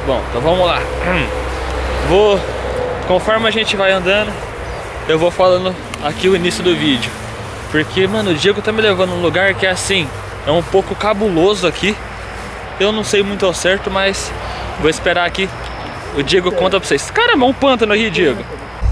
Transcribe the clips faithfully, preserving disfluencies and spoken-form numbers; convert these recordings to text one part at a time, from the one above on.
Bom, então vamos lá. Vou, conforme a gente vai andando, eu vou falando aqui o início do vídeo. Porque, mano, o Diego tá me levando num lugar que é assim, é um pouco cabuloso aqui. Eu não sei muito ao certo, mas vou esperar aqui. O Diego conta pra vocês. Caramba, um pântano aí, Diego.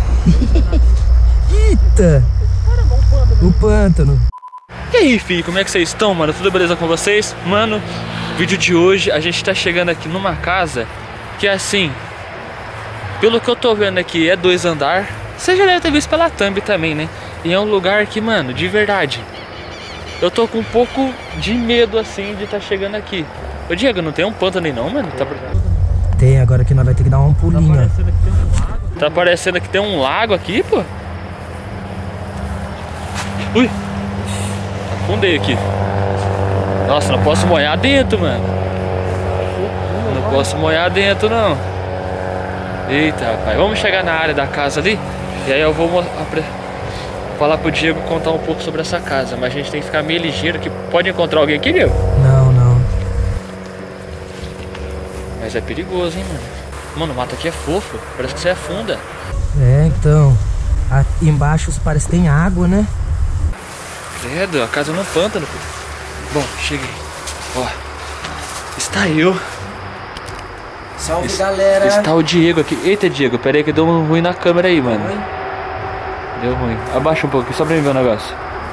Eita! O pântano. E aí, filho, como é que vocês estão, mano? Tudo beleza com vocês? Mano, vídeo de hoje, a gente tá chegando aqui numa casa que é assim, pelo que eu tô vendo aqui, é dois andar. Você já deve ter visto pela thumb também, né? E é um lugar que, mano, de verdade, eu tô com um pouco de medo, assim, de tá chegando aqui. Ô, Diego, não tem um pântano aí não, mano? Tá... Tem, agora que nós vai ter que dar um pulinho. Tá parecendo que tem um lago aqui, pô. Ui! Afundei aqui. Nossa, não posso molhar dentro, mano. Não posso molhar dentro, não. Eita, rapaz. Vamos chegar na área da casa ali. E aí eu vou falar pro Diego contar um pouco sobre essa casa. Mas a gente tem que ficar meio ligeiro, que pode encontrar alguém aqui, Diego? Não, não. Mas é perigoso, hein, mano. Mano, o mato aqui é fofo. Parece que você afunda. É, então. Aqui embaixo parece que tem água, né? Credo, a casa no pântano, pô. Bom, cheguei. Ó, está eu. Salve, Es galera. Está o Diego aqui. Eita, Diego, pera aí que deu um ruim na câmera aí, mano. Oi? Deu ruim. Abaixa um pouco, só pra mim ver o negócio.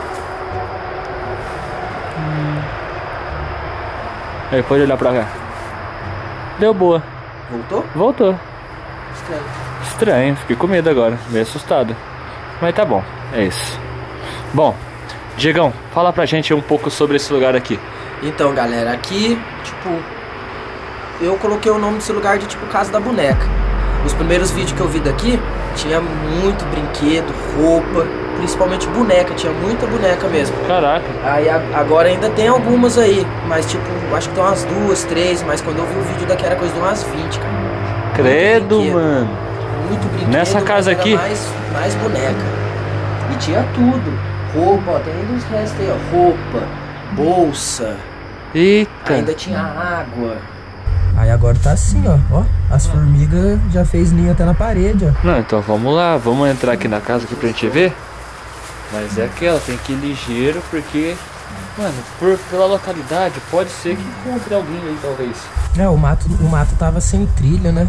Hum. Aí, pode olhar pra cá. Deu boa. Voltou? Voltou. Estranho. Estranho, fiquei com medo agora, meio assustado. Mas tá bom, é isso. Bom, Diegão, fala pra gente um pouco sobre esse lugar aqui. Então, galera, aqui, tipo, eu coloquei o nome desse lugar de tipo Casa da Boneca. Os primeiros vídeos que eu vi daqui, tinha muito brinquedo, roupa, principalmente boneca, tinha muita boneca mesmo. Caraca. Aí a, agora ainda tem algumas aí, mas tipo, acho que tem umas duas, três, mas quando eu vi o vídeo daqui era coisa de umas vinte, cara. Credo, muito mano. Muito brinquedo. Nessa casa mas era aqui? Mais, mais boneca. E tinha tudo. Roupa, ó, tem ainda os restos aí, ó. Roupa, bolsa. Eita. Ainda tinha água. Aí agora tá assim, ó. Ó, as formigas já fez ninho até na parede, ó. Não, então vamos lá, vamos entrar aqui na casa aqui pra gente ver. Mas é aquela, tem que ir ligeiro porque, mano, por, pela localidade, pode ser que encontre alguém aí, talvez. É, o mato, o mato tava sem trilha, né?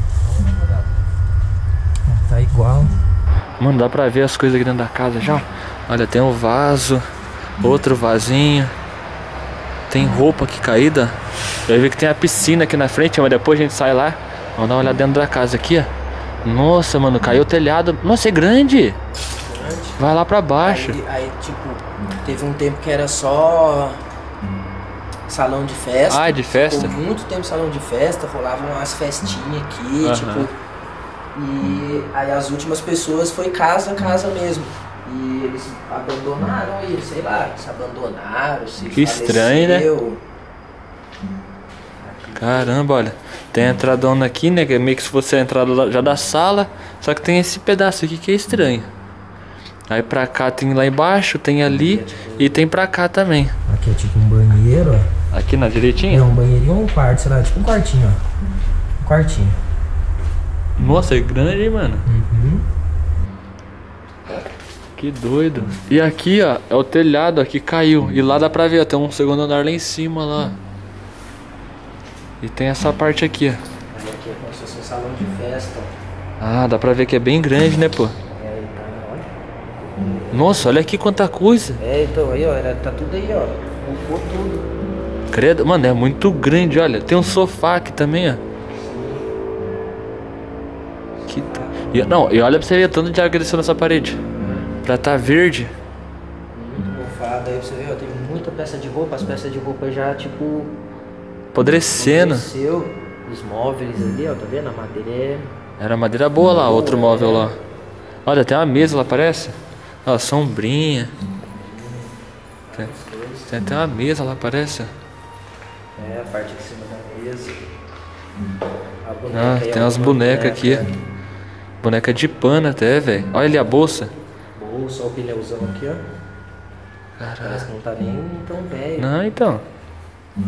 Tá igual. Mano, dá pra ver as coisas aqui dentro da casa já. Olha, tem um vaso, outro vasinho. Tem roupa aqui caída. Eu vi que tem a piscina aqui na frente, mas depois a gente sai lá. Vamos dar uma olhada dentro da casa aqui, ó. Nossa, mano, caiu o telhado. Nossa, é grande. Vai lá pra baixo. Aí, aí, tipo, teve um tempo que era só salão de festa. Ah, de festa? Ficou muito tempo salão de festa, rolavam umas festinhas aqui, Aham. tipo. E aí as últimas pessoas foi casa a casa mesmo. E eles abandonaram aí, sei lá, se abandonaram, se Que estranho, né? faleceu. Caramba, olha. Tem a entradona aqui, né? Que é meio que se fosse a entrada já da sala. Só que tem esse pedaço aqui que é estranho. Aí pra cá tem lá embaixo, tem ali e tem pra cá também. Aqui é tipo um banheiro, ó. Aqui na direitinha? É um banheirinho ou um quarto, sei lá, tipo um quartinho, ó. Um quartinho. Nossa, é grande, hein, mano? Uhum. Que doido. E aqui, ó, é o telhado aqui caiu. E lá dá pra ver, ó, tem um segundo andar lá em cima, lá. E tem essa parte aqui, ó. Aí aqui é como se fosse um salão de festa, ó. Ah, dá pra ver que é bem grande, né, pô? É, aí tá, olha. Nossa, olha aqui quanta coisa. É, então aí, ó, era, tá tudo aí, ó. Ocupou tudo. Credo, mano, é muito grande, olha. Tem um sofá aqui também, ó. Que... E, não, e olha pra você ver o tanto de água que desceu nessa parede. Pra tá verde. Muito mofado, aí você vê, ó, tem muita peça de roupa, as peças de roupa já, tipo... Apodrecendo. Apodreceu. Os móveis ali, ó, tá vendo? A madeira é... Era madeira boa lá, outro móvel lá. Olha, tem uma mesa lá, parece. Ó, sombrinha. Tem, tem até uma mesa lá, parece. É, a parte de cima da mesa. A boneca Ah, aí, tem ó, umas uma bonecas aqui. Boneca de pano até, velho. Olha ali a bolsa. Bolsa, ó, o pneuzão aqui, ó. Caraca. Parece que não tá nem tão velho. Não, então.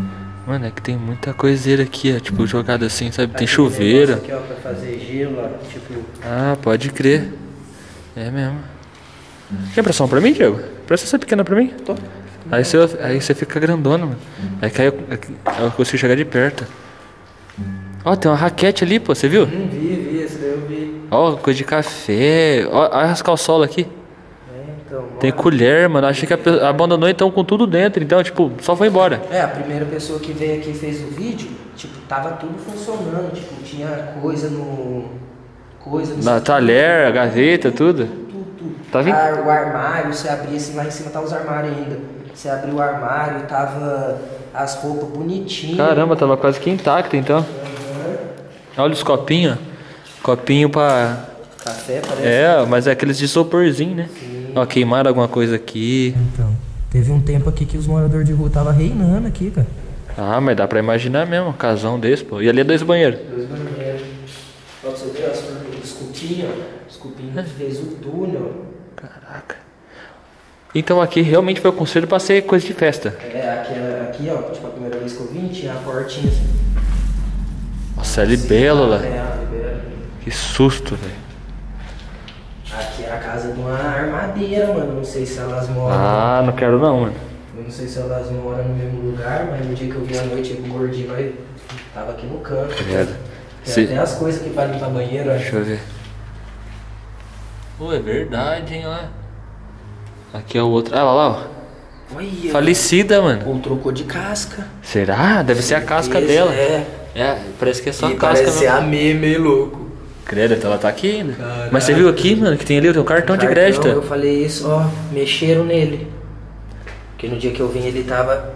Mano, é que tem muita coiseira aqui, ó. Tipo, jogada assim, sabe? Tem chuveiro. Aqui, ó, pra fazer gelo, ó. Tipo... Ah, pode crer. É mesmo. Quer pressão pra mim, Diego? Presta essa pequena pra mim? Tô. Aí você, aí você fica grandona, mano. Aí cai, eu consigo chegar de perto. Ó, tem uma raquete ali, pô, você viu? Hum, vi, vi, esse daí eu vi. Ó, coisa de café. Ó, olha as calçolas aqui. É, então, Tem bora. colher, mano. Achei que a pe- abandonou então com tudo dentro. Então, tipo, só foi embora. É, a primeira pessoa que veio aqui e fez o vídeo, tipo, tava tudo funcionando. Tipo, tinha coisa no... Coisa no... Na talher, a gaveta, tudo. Tudo, tudo. Tá vendo? Ah, o armário, você abria assim, lá em cima tá os armários ainda. Você abriu o armário, tava as roupas bonitinhas. Caramba, tava quase que intacta então. Uhum. Olha os copinhos. Copinho pra... Café, parece. É, mas é aqueles de isoporzinho, né? Sim. Ó, queimaram alguma coisa aqui. Então, teve um tempo aqui que os moradores de rua tava reinando aqui, cara. Ah, mas dá pra imaginar mesmo, um casão desse, pô. E ali é dois banheiros. Dois banheiros. Ó, pra você ver, ó, os cupinhos, ó. Os cupinhos que fez o túnel. Caraca. Então aqui realmente foi o conselho pra ser coisa de festa. É, aqui, aqui, ó, tipo, a primeira vez que eu vim, tinha a portinha assim. Nossa, é libélula. É, a libélula. Que susto, velho. Aqui é a casa de uma armadeira, mano. Não sei se elas moram. Ah, não quero não, mano. Eu não sei se elas moram no mesmo lugar, mas no dia que eu vi à noite o gordinho vai. Tava aqui no canto. Credo. Tem Se- até as coisas que vai limpar banheiro, acho. Deixa eu ver. Pô, é verdade, hein, ó. Aqui é o outro. Ah, lá, lá, ó. Olha. Falecida, mano. Ou trocou de casca. Será? Deve ser a casca Esse dela. É. É, parece que é só a E casca parece ser mesmo. a meme, meio louco. Credo, então ela tá aqui ainda. Caraca. Mas você viu aqui, mano, que tem ali o teu cartão de crédito. Eu falei isso, ó. Mexeram nele. Porque no dia que eu vim ele tava.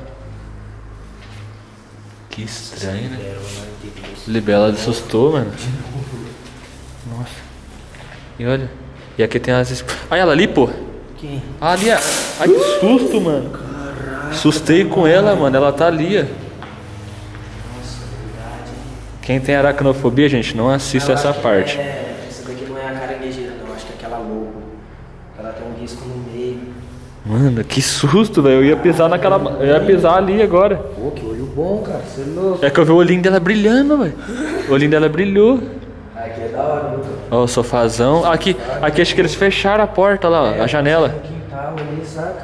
Que estranho, né? Era uma Deus. Libela assustou, mano. Nossa. E olha. E aqui tem as... Ai, ela ali, pô. Quem? Ah, ali, ó. Ai, que susto, mano. Caraca. Assustei com ela, mano. Ela tá ali, ó. Nossa, verdade. Quem tem aracnofobia, gente, não assista Eu essa acho que parte. É, essa daqui não é a caranguejeira, não. Acho que é aquela lobo. Ela tem um risco no meio. Mano, que susto, velho. Eu ia pisar naquela... Eu ia pisar ali agora. Pô, que olho bom, cara. Você é louco. É que eu vi o olhinho dela brilhando, velho. O olhinho dela brilhou. Aqui é da hora, Lucas. Ó, o sofazão. Aqui, aqui acho que eles fecharam a porta lá, ó, a janela. No quintal ali, saca?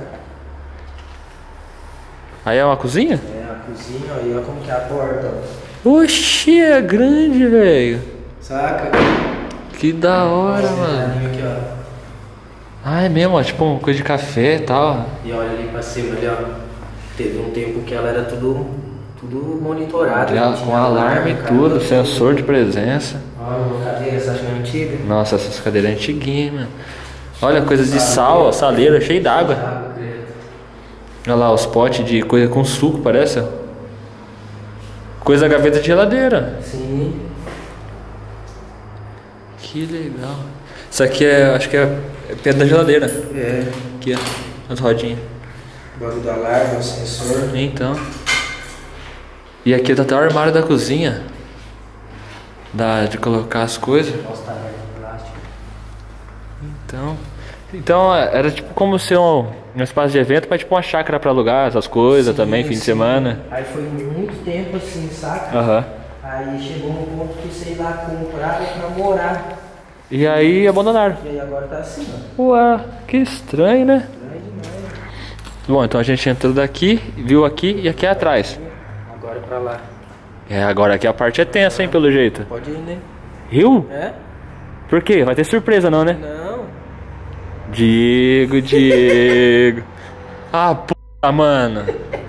Aí é uma cozinha? É, a cozinha, ó. E olha como que é a porta, ó. Oxi, é grande, velho. Saca? Que da hora, Esse mano. detalhinho aqui, ó. Ah, é mesmo, ó, tipo uma coisa de café e tal. E olha ali pra cima, ali, ó. Teve um tempo que ela era tudo, tudo monitorado. Já, tinha com alarme e tudo, câmera, sensor de presença. Olha, uma cadeira, você acha que é antiga? Nossa, essas cadeiras antiguinhas, mano. Olha, coisas de sal, ó, saleira, cheio d'água. Água, credo. Olha lá, os potes de coisa com suco, parece, ó. Coisa da gaveta de geladeira. Sim. Que legal. Isso aqui é, acho que é pedra da geladeira. É. Aqui, ó, as rodinhas. O bagulho do alarme, o sensor. Então. E aqui tá até o armário da cozinha. Da, de colocar as coisas. Nossa, tá de plástico. Então. Então era tipo como ser um, um espaço de evento, mas tipo uma chácara pra alugar essas coisas Sim, também, fim de sim. semana. Aí foi muito tempo assim, saca? Aham. Aí chegou um ponto que sei lá comprar pra morar. E aí abandonaram. E aí agora tá assim, ó. Ué, que estranho, né? Grande demais. Bom, então a gente entrou daqui, viu aqui e aqui atrás. Agora é pra lá. É, agora aqui a parte é tensa, hein, pelo jeito. Pode ir, né? Rio? É? Por quê? Vai ter surpresa não, né? Não. Diego, Diego. Ah, p***, mano.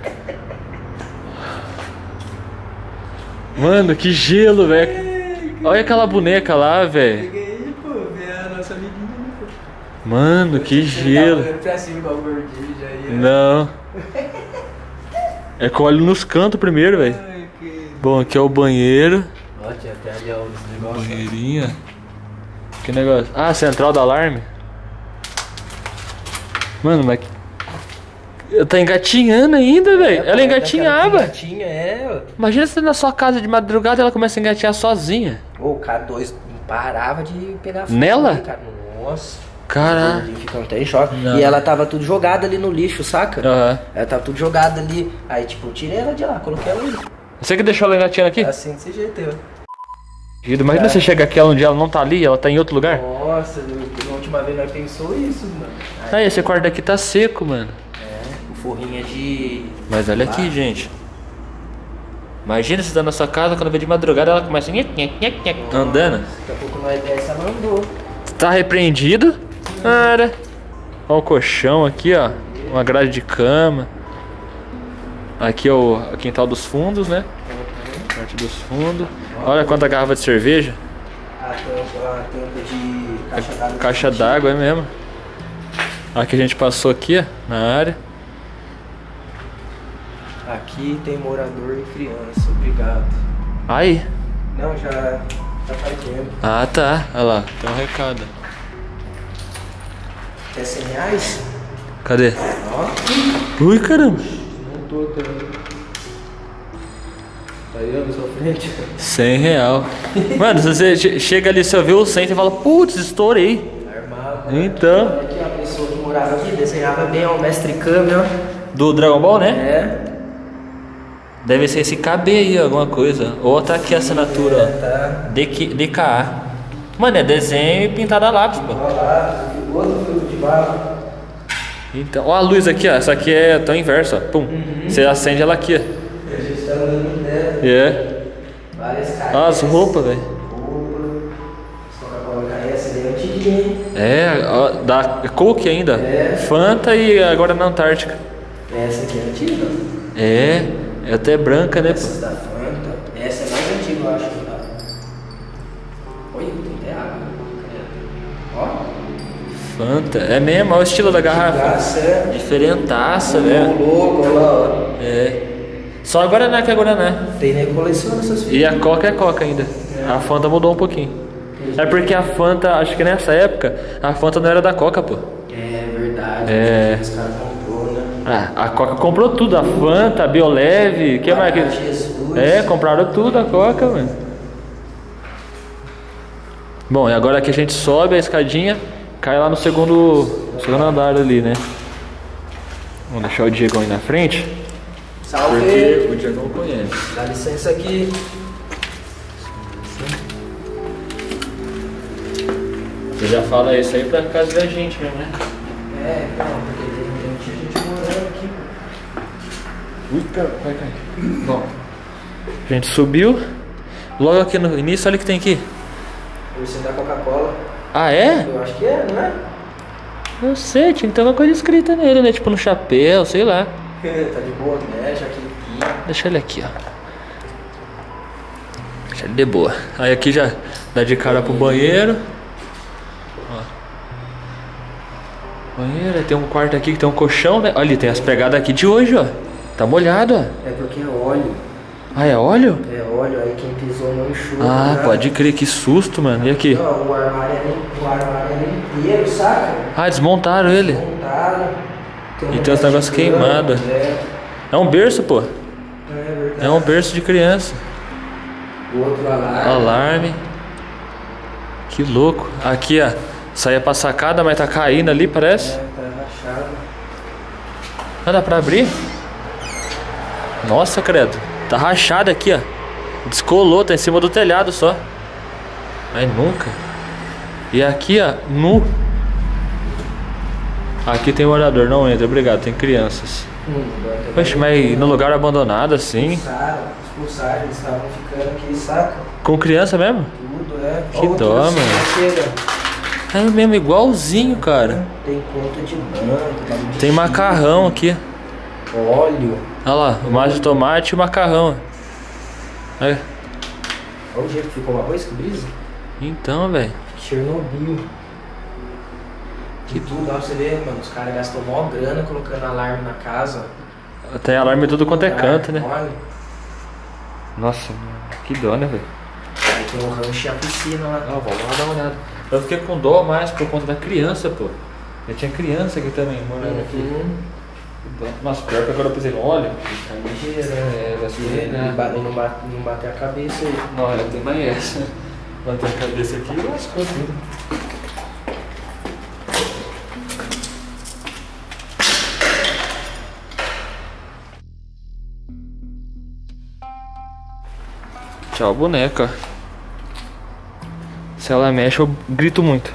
Mano, que gelo, velho. Olha aquela boneca lá, velho. Peguei, pô, ver a nossa amiguinha, pô. Mano, que gelo. Tá olhando pra cima igual o gordinho, já ia. Não. É que eu olho nos cantos primeiro, velho. Ai, que... Bom, aqui é o banheiro. Ó, tinha até ali ó, os negócios. Banheirinha. Que negócio? Ah, central do alarme. Mano, mas... Eu tá engatinhando ainda, velho. Ela engatinhava. Engatinha, é. Ó. Imagina você na sua casa de madrugada e ela começa a engatinhar sozinha. Ô, o K dois não parava de pegar fogo. Nela? né, cara? Nossa. Caraca. Ficam até em choque. Não. E ela tava tudo jogada ali no lixo, saca? Aham. Ela tava tudo jogada ali. Aí, tipo, eu tirei ela de lá, coloquei ela ali. Você que deixou ela engatinhando aqui? Assim, desse jeito, eu. Imagina é. Você chega aqui onde ela não tá ali, ela tá em outro lugar. Nossa, a última vez nós pensou isso, mano. Aí, esse quarto aqui tá seco, mano. É, o forrinho é de... Mas olha aqui, gente. Imagina você tá na sua casa, quando vem de madrugada, ela começa andando. Daqui a pouco nós desce, ela andou. Tá repreendido? Cara. Olha o colchão aqui, ó. Uma grade de cama. Aqui é o quintal dos fundos, né? Parte dos fundos. Olha quanta garrafa de cerveja. A tampa, a tampa de caixa d'água. Caixa d'água, é mesmo. Aqui a gente passou aqui, ó, na área. Aqui tem morador e criança, obrigado. Aí. Não, já, já faz tempo. Ah, tá. Olha lá, tem um recado. Quer cem reais? Cadê? Ó. Ui, caramba. Não tô também. Tá aí na sua frente? cem real. Mano, se você che- chega ali, você vê o cem e fala, putz, estourei. Armado. Então. Aqui a pessoa que morava aqui desenhava bem, ó, o mestre Kami, ó. Do Dragon Ball, né? É. Deve ser esse K B aí, alguma coisa. Ou tá aqui a assinatura, É, ó. tá. D K A. Mano, é desenho e pintado a lápis, pô. Olha lá, outro filtro de barro. Então, ó a luz aqui, ó. Essa aqui é tão inverso, ó. Pum. Uhum. Você acende ela aqui, ó. A gente tá andando nela. É. Várias caixas. Ó, as roupas, velho. Roupa. Coca-Cola K S, daí é antiguinha, hein? É, ó, da Coke ainda. É. Fanta e agora na Antártica. Essa aqui é antiga. É, é até branca, né, Essa pô? da Fanta. Essa é mais antiga, eu acho. Tá? Olha, tem até água. Ó. Fanta. É mesmo, olha o estilo da garrafa. Graça, é. Diferentaça, O velho. logo, olha lá, ó. É. Só a Guaraná que é Guaraná. Tem nem coleciona essas E fitas. a Coca é Coca ainda. A Fanta mudou um pouquinho. É porque a Fanta, acho que nessa época, a Fanta não era da Coca, pô. É verdade. É. Os caras comprou, né? Ah, a Coca comprou tudo, a Fanta, a Bioleve, que mais que... Jesus. É, compraram tudo a Coca, mano. Bom, e agora aqui a gente sobe a escadinha, cai lá no segundo, no segundo andar ali, né? Vamos deixar o Diego aí na frente. Salve. Porque o Diego não conhece. Dá licença aqui. Você já fala isso aí pra casa da gente mesmo, né? É, não, porque tem, tem gente morando aqui. Ui, cara, vai cair. Bom, a gente subiu. Logo aqui no início, olha o que tem aqui. Você da Coca-Cola. Ah, é? Eu acho que é, não é? Não sei, tinha que ter uma coisa escrita nele, né? Tipo no chapéu, sei lá. Tá de boa, né? Jaquetinha. Deixa ele aqui, ó. Deixa ele de boa. Aí aqui já dá de cara pro banheiro. Ó. Banheiro, aí tem um quarto aqui que tem um colchão, né? Olha, ali tem as pegadas aqui de hoje, ó. Tá molhado, ó. É porque é óleo. Ah, é óleo? É óleo, aí quem pisou não enxuga. Ah, né? pode crer, que susto, mano. E aqui? Não, o armário é, lim- o armário é inteiro, saca? Ah, desmontaram ele. Montaram. E tem os negócios queimados. É, É um berço, pô. é verdade. É um berço de criança. O outro alarme. Alarme. Que louco. Aqui, ó. Saía pra sacada, mas tá caindo ali, parece. É, tá rachado. Ah, dá pra abrir? Nossa, credo. Tá rachado aqui, ó. Descolou, tá em cima do telhado só. Mas nunca. E aqui, ó, nu. Aqui tem morador, não entra, obrigado, tem crianças. Hum, agora tá Poxa, mas no lugar abandonado assim. Expulsaram, expulsaram, eles estavam ficando aqui, saca? Com criança mesmo? Tudo, é. Que Ó, dó, assim, mano. chega. É mesmo, igualzinho, cara. Tem conta de banco, bagulho de Tem chip, macarrão aqui. óleo. Olha lá, massa de tomate e macarrão. Aí. Olha o jeito que ficou o arroz, que brisa. Então, velho. Chernobyl. Que Que tudo, ó, você vê, mano, os caras gastam mó grana colocando alarme na casa. Tem alarme em tudo quanto é canto, né? Olha. Nossa, mano, que dó, né, velho? Aí tem o rancho e a piscina lá. Ó, vamos lá dar uma olhada. Eu fiquei com dó mais por conta da criança, pô. Eu tinha criança aqui também, morando aqui. Uhum. Que dó. Nossa, pior que agora eu pensei, olha. Tá ligeiro, né? É, vai se E pegar. não bate, não, bate, não bate a cabeça aí. Não, eu tenho mais essa. Bater a cabeça aqui e lascou tudo. Tchau, boneca. Se ela mexe, eu grito muito.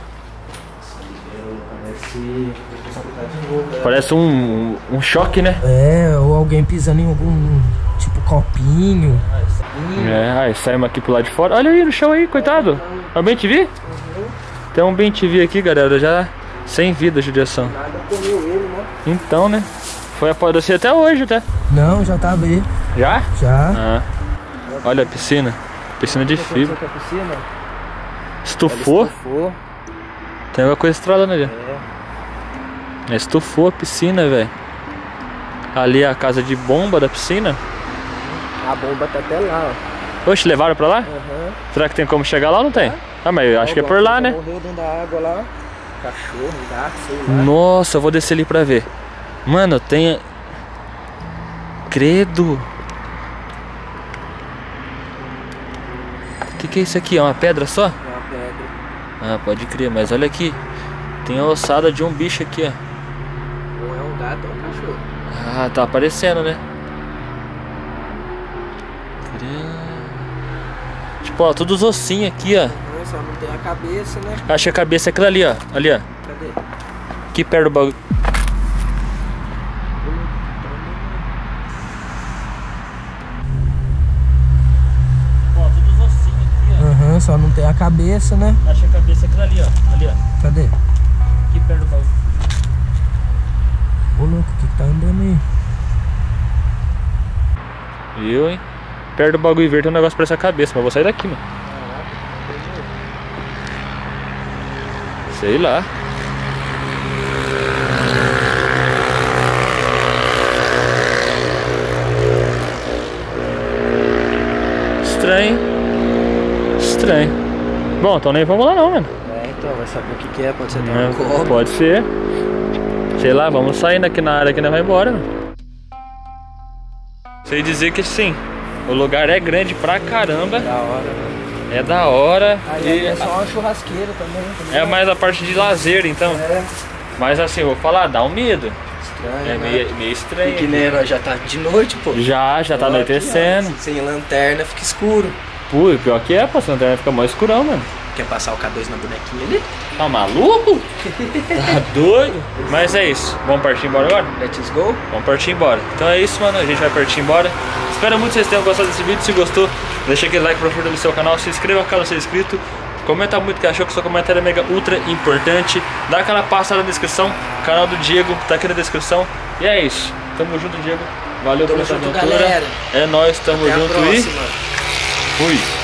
Parece... Parece um, um choque, né? É, ou alguém pisando em algum, tipo, copinho. É, aí saímos aqui pro lado de fora. Olha aí no chão aí, coitado. É o bem T V? Uhum. Tem um bem T V aqui, galera, já sem vida, judiação. Nada comeu ele, né? Então, né? Foi apodrecer até hoje, até. Não, já tá bem. Já? Já. Ah. Olha a piscina. Piscina de fibra. Com a piscina? Estufou? Estufou. Tem alguma coisa estralando ali. É. Estufou a piscina, velho. Ali é a casa de bomba da piscina. A bomba tá até lá, ó. Oxe, levaram pra lá? Uhum. Será que tem como chegar lá ou não tem? Ah, mas eu acho que é por lá, né? Morreu dentro da água lá. Cachorro, gato, sei lá. Nossa, eu vou descer ali pra ver. Mano, tem... Credo. O que que é isso aqui? É uma pedra só? É uma pedra. Ah, pode crer, mas olha aqui. Tem a ossada de um bicho aqui, ó. Ou é um gato ou um cachorro. Ah, tá aparecendo, né? Tipo, ó, todos os ossinhos aqui, ó. Não, só não tem a cabeça, né? Acho que a cabeça é aquela ali, ó. Ali, ó. Cadê? Aqui perto do bagulho. Ó, todos os ossinhos aqui, ó. Aham, uhum, só não tem a cabeça, né? Acho que a cabeça é aquela ali, ó. Ali, ó. Cadê? Aqui perto do bagulho. Ô louco, o que que tá andando aí? Viu, hein? Perto do bagulho verde tem um negócio pra essa cabeça, mas eu vou sair daqui, mano. Sei lá. Estranho. Estranho. Bom, então nem vamos lá não, mano. É, então, vai saber o que que é, pode ser até É, um copo. pode ser. Sei lá, vamos saindo aqui na área que nós vai embora, mano. Sei dizer que sim, o lugar é grande pra caramba. Da hora, né? É da hora. Aí E é só uma churrasqueira também. Tá é mais a parte de lazer, então. É. Mas assim, vou falar, dá um medo. Estranho, É né? meio, meio estranho. E que aqui. nem nós já tá de noite, pô. Já, já tá Ó, anoitecendo. aqui, ó, sem lanterna fica escuro. Pô, pior que é, pô, a lanterna fica mó escurão, mano. Quer passar o K dois na bonequinha ali? Tá maluco? Tá doido? Mas é isso. Vamos partir embora agora? Let's go. Vamos partir embora. Então é isso, mano. A gente vai partir embora. Espero muito que vocês tenham gostado desse vídeo. Se gostou, deixa aquele like pra fortalecer o canal. Se inscreva caso seja inscrito. Comenta muito o que achou, que seu comentário é mega ultra importante. Dá aquela passada na descrição. O canal do Diego tá aqui na descrição. E é isso. Tamo junto, Diego. Valeu Tamo pela junto, aventura. galera. É nóis, tamo Até junto a próxima. e fui.